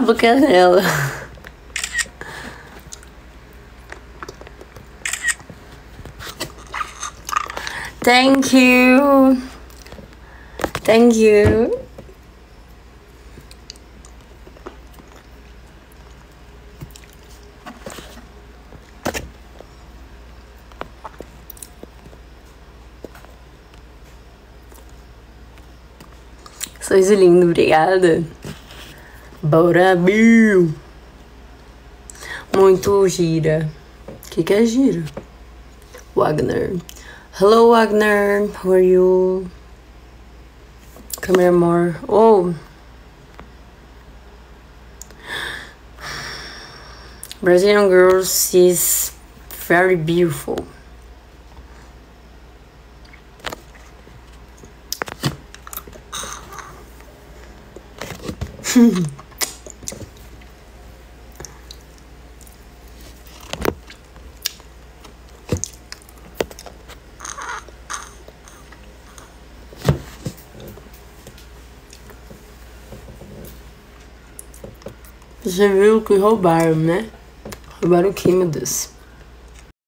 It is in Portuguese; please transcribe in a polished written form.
Pablo Canela. Thank you. Thank you. Sois lindo, obrigada. Bora, Bill. Muito gira. O que é gira? Wagner. Hello, Wagner. How are you? Come here more. Oh. Brazilian girls is very beautiful. Você viu que roubaram, né? Roubaram o que, meu Deus?